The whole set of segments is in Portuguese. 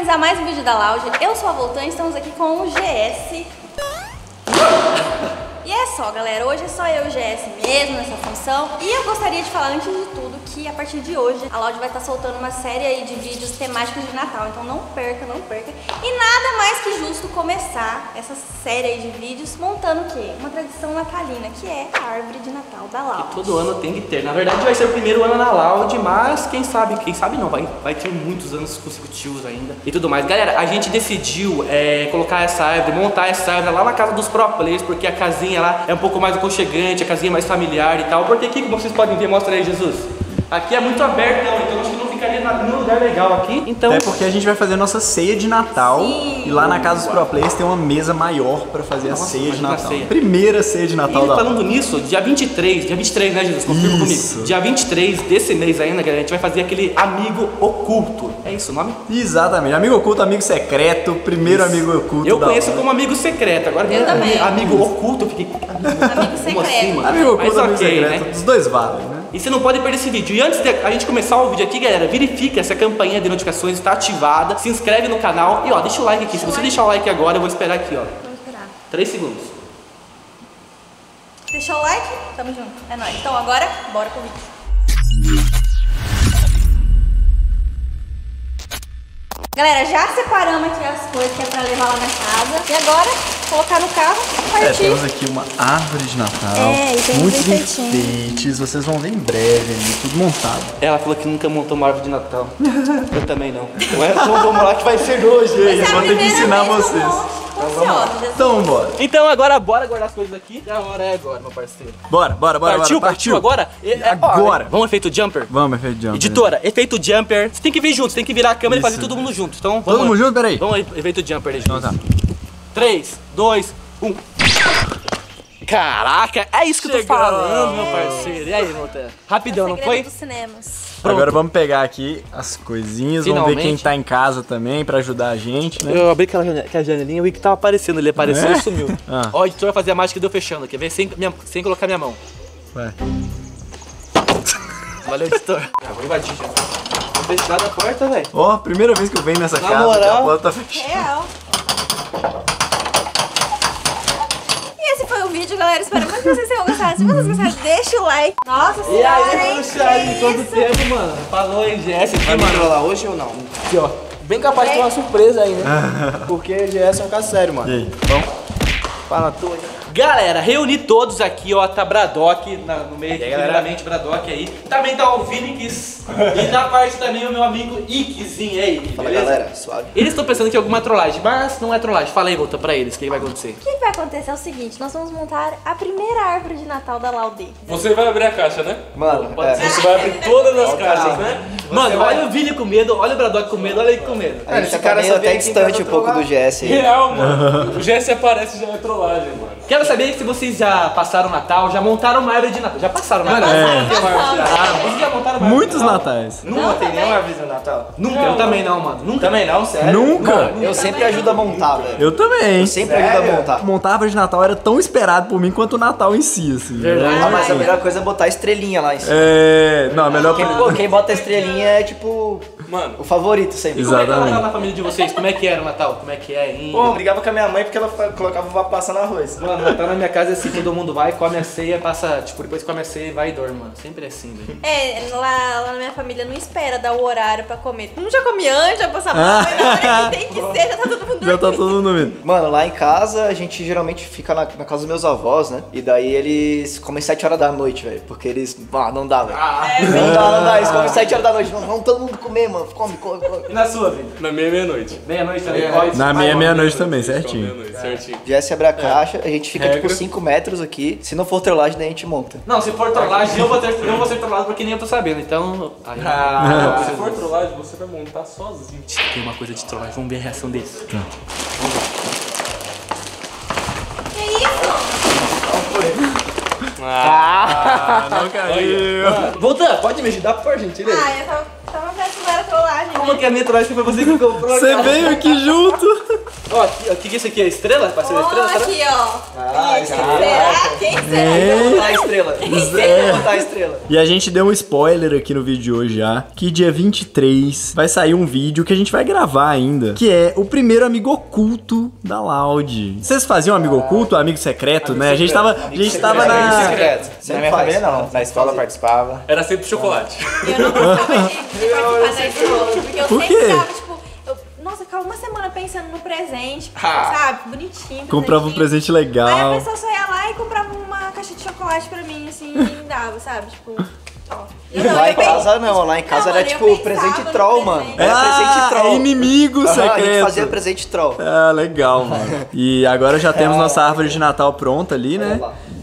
finalizar mais um vídeo da Loud. Eu sou a Voltan e estamos aqui com o GS. E é só, galera, hoje é só eu e o GS mesmo nessa função. E eu gostaria de falar, antes de tudo, que a partir de hoje a Loud vai estar soltando uma série aí de vídeos temáticos de Natal. Então não perca, não perca. E nada mais que justo começar essa série aí de vídeos montando o quê? Uma tradição natalina, que é a árvore de Natal da Loud. Que todo ano tem que ter. Na verdade vai ser o primeiro ano na Loud, mas quem sabe não, vai ter muitos anos consecutivos ainda e tudo mais. Galera, a gente decidiu colocar essa árvore, montar essa árvore lá na casa dos pro players, porque a casinha lá é um pouco mais aconchegante, a casinha é mais familiar e tal. Porque aqui, como vocês podem ver, mostra aí, Jesus. Aqui é muito aberto, então acho que não ficaria num lugar legal aqui. Então... É porque a gente vai fazer a nossa ceia de Natal. Sim. E lá na casa dos pro players tem uma mesa maior pra fazer a ceia de Natal. Primeira ceia de Natal da falando nisso, dia 23, né, Jesus? Confirma comigo. Dia 23 desse mês ainda, galera, a gente vai fazer aquele amigo oculto. É isso o nome? Exatamente. Amigo oculto, amigo secreto, primeiro amigo oculto. Eu conheço como amigo secreto. Agora amigo oculto, eu fiquei. Amigo secreto. Assim, mano? Amigo oculto, amigo secreto. Né? Os dois valem, né? E você não pode perder esse vídeo. E antes de a gente começar o vídeo aqui, galera, verifica se a campainha de notificações está ativada, se inscreve no canal e ó, deixa o like aqui. Se você deixar o like agora, eu vou esperar aqui, ó. Vamos esperar. 3 segundos. Deixou o like? Tamo junto. É nóis. Então agora, bora pro vídeo. Galera, já separamos aqui as coisas que é pra levar lá na casa. E agora, colocar no carro e partir. Temos aqui uma árvore de Natal. E tem muitos enfeites. Vocês vão ver em breve, tudo montado. Ela falou que nunca montou uma árvore de Natal. Eu também não. Então vamos lá que vai ser hoje. Eu vou ter que ensinar vocês. Então bora. Então agora bora guardar as coisas aqui. A hora é agora, meu parceiro. Bora. Partiu agora? Agora. Vamos efeito jumper? Vamos, efeito jumper. Editora, efeito jumper. Você tem que vir junto, você tem que virar a câmera e fazer todo mundo junto. Então, todo mundo junto? Peraí. Vamos efeito jumper aí, então, tá. 3, 2, 1. Caraca, é isso que eu tô falando, meu parceiro. E aí, Monta? Rapidão, não foi? Dos cinemas. Pronto. Agora vamos pegar aqui as coisinhas, vamos ver quem tá em casa também pra ajudar a gente, né? Eu abri aquela janelinha, eu vi que tava aparecendo, ele apareceu e sumiu. Ó, o editor vai fazer a mágica e deu fechando, quer ver? Sem colocar minha mão. Vai. Valeu, editor. Vou invadir já. Não fechar a porta, velho. Ó, primeira vez que eu venho nessa casa, moral, a porta tá fechada. Real. Esse foi o vídeo, galera. Espero muito que vocês tenham gostado. Se vocês gostaram, deixa o like. Nossa senhora, e aí, Puxadinho, quanto tempo, mano? Falou aí, GS. Vai me trollar hoje ou não? Aqui, ó. Bem capaz de ter uma surpresa aí, né? Porque o GS é um caso sério, mano. E aí, vamos? Fala tu aí. Galera, reuni todos aqui, ó, tá Bradock no meio aqui, primeiramente Bradock aí. Também tá o Vinix e na parte também o meu amigo Ickzinho aí, Fala, beleza? galera, suave. Eles estão pensando que é alguma trollagem, mas não é trollagem. Fala aí, Volta, pra eles, o que vai acontecer? O que vai acontecer é o seguinte, nós vamos montar a primeira árvore de Natal da Laude. Você vai abrir a caixa, né? Mano, Você vai abrir todas as caixas, né? Mano, olha o Vini com medo, olha o Bradock com medo, olha ele com medo. esse cara é até distante um pouco do GS aí. Real, mano. O GS aparece já é trollagem, mano. Quero saber se vocês já passaram o Natal, já montaram uma árvore de Natal. Já passaram o Natal? Vocês já montaram uma árvore Muitos de Natal? natais. Nunca tem nenhuma árvore de Natal? Nunca, eu também não, mano. Nunca. Também não, sério? Nunca? Mano, eu sempre ajudo a montar, velho. Eu também. Eu sempre ajudo a montar. Montar a árvore de Natal era tão esperado por mim quanto o Natal em si, assim. Verdade. Ah, mas a melhor coisa é botar a estrelinha lá em cima. Não, a melhor Quem bota a estrelinha é tipo... Mano, o favorito sempre. Como é que era o Exatamente. Natal na família de vocês? Como é que era o Natal? Como é que é ainda? Pô, eu brigava com a minha mãe porque ela colocava uva passa no arroz. Mano, Natal na minha casa é assim, todo mundo vai, come a ceia, passa, tipo, depois come a ceia e vai e dorme, mano. Sempre é assim, velho. Lá na minha família não espera dar o horário pra comer. Um já come antes, já passa mal, mas na hora que tem que ser, já tá todo mundo dormindo. Já tá todo mundo dormindo. Mano, lá em casa a gente geralmente fica na casa dos meus avós, né? E daí eles comem 7 horas da noite, velho. Porque eles... não dá, velho. Não dá. Eles comem 7 horas da noite. Vamos todo mundo comer, mano. Come. E na sua, Vini? na minha meia-noite. Meia-noite também? Na minha meia-noite também, certinho. Meia-noite, certinho. GS abre a caixa, a gente fica tipo Regra. 5 metros aqui. Se não for trollagem, daí a gente monta. Não, se for trollagem, eu vou ser trollado porque nem eu tô sabendo, então... Se for trollagem, você vai montar sozinho. Tem uma coisa de trollagem, vamos ver a reação deles. Que isso? Não caiu. Volta, pode me ajudar, por gentileza? Eu tava pensando que era trollagem. Como que a minha trollagem foi você que comprou? Você veio aqui junto. Ó, o que é isso aqui? É estrela? Parceiro, estrela? Será? Aqui, ó. Ah, Será? Quem será? Vou botar a estrela. Vou botar a estrela. E a gente deu um spoiler aqui no vídeo de hoje já, que dia 23 vai sair um vídeo que a gente vai gravar ainda, que é o primeiro amigo oculto da Loud. Vocês faziam amigo oculto, amigo secreto, né? A gente tava na... secreto. Na minha família não, na escola participava. Era sempre chocolate. Eu não gostava de participar da escola, porque eu Por sempre quê? tava, tipo, nossa, ficava uma semana pensando no presente, sabe? Bonitinho. Comprava um presente Aí a legal. pessoa só ia lá e comprava uma caixa de chocolate pra mim, assim, e me dava, sabe? Tipo, ó. Lá em casa não, lá em casa era mano, eu tipo pensava presente no troll, presente. mano. Era presente troll. É inimigo Aham, a gente secreto. fazia presente troll. Ah, legal, mano. E agora já temos nossa árvore de Natal pronta ali, né?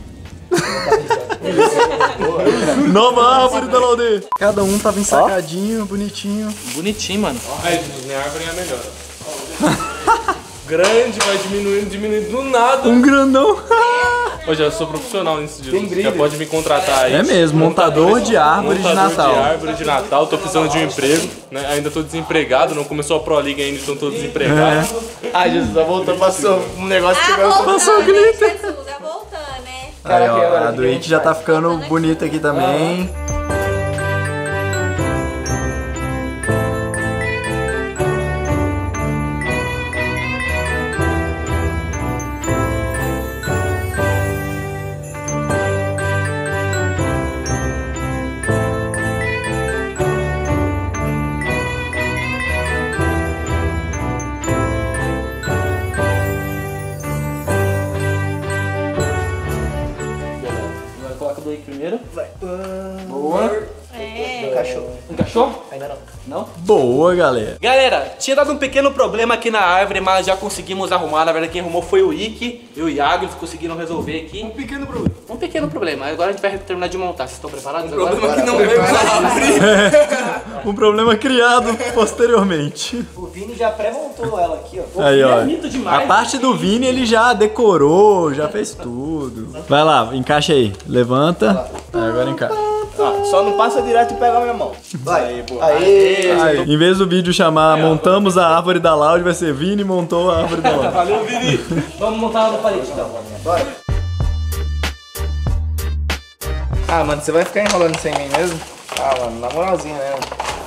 Nova árvore da Laude. Cada um tava ensacadinho, bonitinho. Bonitinho, mano. Aí, minha árvore é a melhor. Grande, vai diminuindo do nada. Um grandão. Hoje eu sou profissional nisso disso. Já pode me contratar aí. É mesmo, montador de árvore de Natal. De árvore de Natal, tô precisando de um emprego, né? Ainda tô desempregado, não começou a Pro League ainda, então tô desempregado. Ai, Jesus, voltou, passou um negócio que Ah, Passou o voltando, né, glitter. Jesus? É voltando, né? Aí, ó, agora, a o que do a It gente já tá faz? ficando bonita aqui também. Agora coloca do aí primeiro. Boa. É. Encaixou. Encaixou? Ainda não. Não? Boa, galera. Galera, tinha dado um pequeno problema aqui na árvore, mas já conseguimos arrumar. Na verdade, quem arrumou foi o Ike e o Iago, eles conseguiram resolver aqui. Um pequeno problema. Agora a gente vai terminar de montar. Vocês estão preparados agora? Problema que não veio usar árvore. Um problema criado posteriormente. O Vini já pré-montou ela aqui, ó. Aí, ó. É bonito demais. A parte do Vini ele já decorou, já fez tudo. Vai lá, encaixa aí. Levanta. Aí, agora encaixa. Só não passa direto e pega a minha mão. Vai. Aê. Aí, em vez do vídeo chamar Montamos a árvore da Loud, vai ser Vini montou a árvore da Loud. Valeu, Vini. Vamos montar ela na parede, então. Bora. Ah, mano, você vai ficar enrolando sem mim mesmo? Ah, mano, na moralzinha mesmo.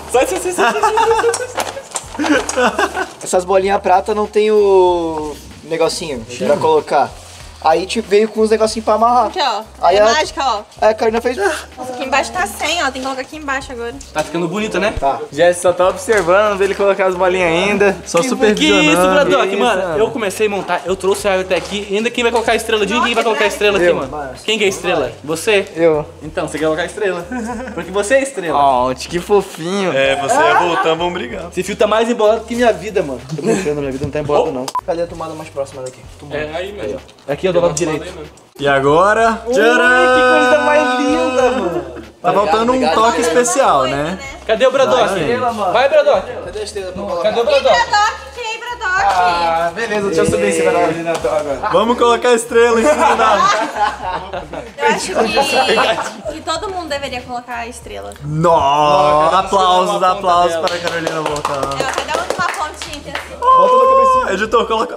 Essas bolinhas prata não tem o negocinho pra colocar. Aí tipo veio com os negocinhos pra amarrar. Aqui, ó. Aí É a- mágica, ó. Aí a Karina fez. Nossa, aqui embaixo tá 100, ó. Tem que colocar aqui embaixo agora. Tá ficando bonito, né? Jess só tá observando, dele colocar as bolinhas ainda. Só Que supervisionando. isso, Bradock, Que mano. isso, Eu comecei a montar, eu trouxe a árvore até aqui. E ainda quem vai colocar a estrela? Diga quem vai colocar a estrela aqui, Eu. mano. Quem que é a estrela? Você? Eu. Então, você quer colocar a estrela. Porque você é a estrela. Ó, que fofinho. É, você e a Voltão vão brigar. Esse fio tá mais embolado que minha vida, mano. Tô brincando, minha vida não tá embolada, não. Cadê a tomada mais próxima daqui? É aí mesmo. Aqui, ó, do lado direito. E agora? Tcharam! Que coisa mais linda, mano. Tá faltando um toque especial, né? Cadê o Bradock? Vai, Bradock. Cadê a estrela pra colocar? Cadê o E Bradock? Bradock, tirei Bradock. Ah, beleza, deixa eu subir em cima da árvore de Natal agora. Vamos colocar a estrela em cima da árvore. Eu acho que todo mundo deveria colocar a estrela. Nossa! Aplausos, ponta aplausos dela. para a Carolina Voltão. Cada um de uma pontinha assim. Bota na cabecinha. Editor, coloca.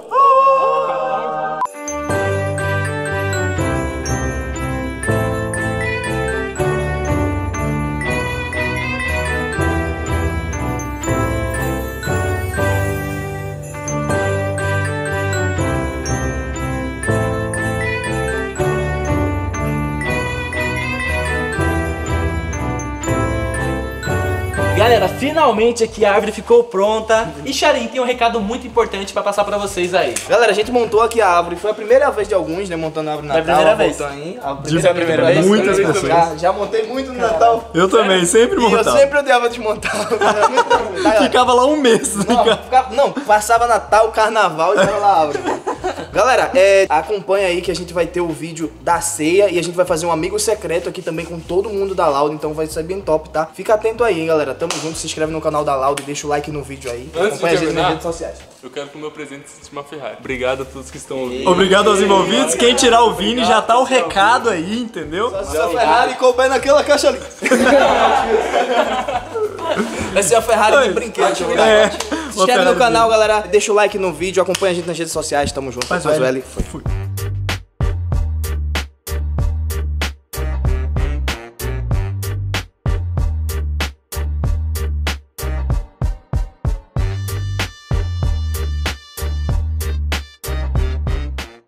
Galera, finalmente aqui a árvore ficou pronta. E Charim, tem um recado muito importante pra passar pra vocês aí. Galera, a gente montou aqui a árvore. Foi a primeira vez de alguns, né? Montando a árvore no Foi a Natal. primeira vez. voltando aí. A De primeira vez. muitas pessoas. Já montei muito no Natal. Eu também, sempre E eu montava. sempre odiava desmontar. Ficava lá um mês. Não, passava Natal, Carnaval e tava lá a árvore. Galera, acompanha aí que a gente vai ter o vídeo da ceia e a gente vai fazer um amigo secreto aqui também com todo mundo da Loud, então vai ser bem top, tá? Fica atento aí, hein, galera. Tamo junto, se inscreve no canal da Loud e deixa o like no vídeo aí. Antes de Acompanha a gente nas terminar, redes sociais. eu quero que o meu presente seja uma Ferrari. Obrigado a todos que estão ouvindo. Obrigado aos envolvidos. Quem tirar o Vini já tá o recado aí, entendeu? Se a Ferrari couber naquela caixa ali. Vai ser a Ferrari de brinquedo. É, Se inscreve no canal, galera. Deixa o like no vídeo, acompanha a gente nas redes sociais. Tamo junto. Faz Faz o L. L. Foi.